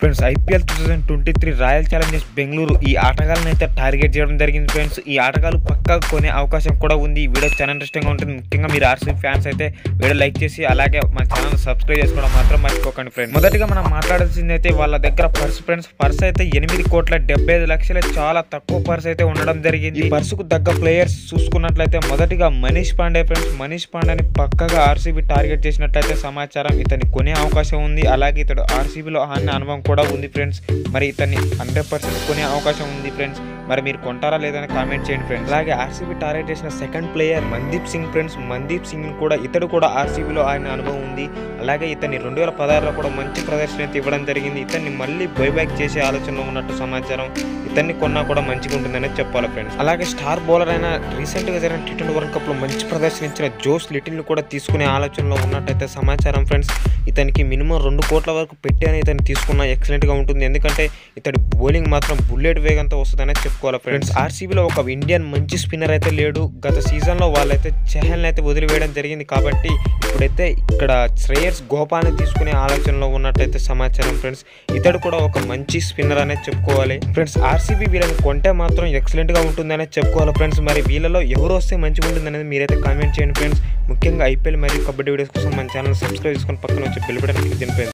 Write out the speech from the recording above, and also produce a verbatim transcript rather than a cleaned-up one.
Friends IPL two thousand twenty three royal challengers Bengaluru ఈ ఆటగాళ్ళని అయితే టార్గెట్ చేయడం జరిగింది ఫ్రెండ్స్. ఈ ఆటగాళ్ళు పక్కా కొనే అవకాశం కూడా ఉంది. ఈ వీడియో చాలా ఇంట్రెస్టింగ్గా ఉంటుంది. ముఖ్యంగా మీరు ఆర్సీబీ ఫ్యాన్స్ అయితే వీడియో లైక్ చేసి అలాగే మన ఛానల్ సబ్స్క్రైబ్ చేసుకోవడం మాత్రం మర్చిపోకండి ఫ్రెండ్స్. మొదటిగా మనం మాట్లాడాల్సింది అయితే వాళ్ళ దగ్గర పర్స్ ఫ్రెండ్స్. పర్స్ అయితే ఎనిమిది కోట్ల డెబ్బై ఐదు లక్షల చాలా తక్కువ పర్స్ అయితే ఉండడం జరిగింది. ఈ పర్సుకు తగ్గ ప్లేయర్స్ చూసుకున్నట్లయితే మొదటిగా మనీష్ పాండే ఫ్రెండ్స్. మనీష్ పాండేని పక్కగా ఆర్సీబీ టార్గెట్ చేసినట్లయితే సమాచారం. ఇతన్ని కొనే అవకాశం ఉంది. అలాగే ఇతడు ఆర్సీబీలో ఆడిన అనుభవం కూడా ఉంది ఫ్రెండ్స్. మరి ఇతన్ని హండ్రెడ్ పర్సెంట్ కొనే అవకాశం ఉంది ఫ్రెండ్స్. మరి మీరు కొంటారా లేదని కామెంట్ చేయండి ఫ్రెండ్స్. అలాగే ఆర్సీబీ టార్గెట్ చేసిన second player Mandeep Singh friends. Mandeep Singh కూడా ఇతడు కూడా ఆర్సీబీలో ఆయన అనుభవం ఉంది. అలాగే ఇతన్ని రెండు వేల పదహారులో కూడా మంచి ప్రదర్శన అయితే ఇవ్వడం జరిగింది. ఇతన్ని మళ్ళీ బైబ్యాక్ చేసే ఆలోచనలో ఉన్నట్టు సమాచారం. ఇతన్ని కొన్నా కూడా మంచిగా ఉంటుందని చెప్పాలి ఫ్రెండ్స్. అలాగే స్టార్ బౌలర్ అయిన రీసెంట్గా జరిగిన టీ ట్వంటీ వరల్డ్ కప్లో మంచి ప్రదర్శన ఇచ్చిన జోస్ లిటిల్ని కూడా తీసుకునే ఆలోచనలో ఉన్నట్టయితే సమాచారం ఫ్రెండ్స్. ఇతనికి మినిమం రెండు కోట్ల వరకు పెట్టి అని ఇతను తీసుకున్న ఎక్సలెంట్గా ఉంటుంది. ఎందుకంటే ఇతడి బౌలింగ్ మాత్రం బుల్లెట్ వేగంతో వస్తుందనే చెప్పుకోవాలి ఫ్రెండ్స్. ఆర్సీబీలో ఒక ఇండియన్ మంచి స్పిన్నర్ అయితే లేడు. గత సీజన్లో వాళ్ళైతే చహల్ని అయితే వదిలివేయడం జరిగింది. కాబట్టి ఇప్పుడైతే ఇక్కడ శ్రేయస్ గోపాల్ని తీసుకునే ఆలోచనలో ఉన్నట్టయితే సమాచారం ఫ్రెండ్స్. ఇతడు కూడా ఒక మంచి స్పిన్నర్ అనేది చెప్పుకోవాలి ఫ్రెండ్స్. ఆర్సీబీ వీళ్ళని కొంటే మాత్రం ఎక్సలెంట్గా ఉంటుందనే చెప్పుకోవాలి ఫ్రెండ్స్. మరి వీళ్ళలో ఎవరు వస్తే మంచిగా ఉంటుంది అనేది మీరైతే కామెంట్ చేయండి ఫ్రెండ్స్. ముఖ్యంగా ఐపీఎల్ మరియు కబడ్డీ వీడియోస్ కోసం మన ఛానల్ సబ్స్క్రైబ్ చేసుకొని పక్కన వచ్చి బెల్ బటన్ క్లిక్ చేయండి ఫ్రెండ్స్.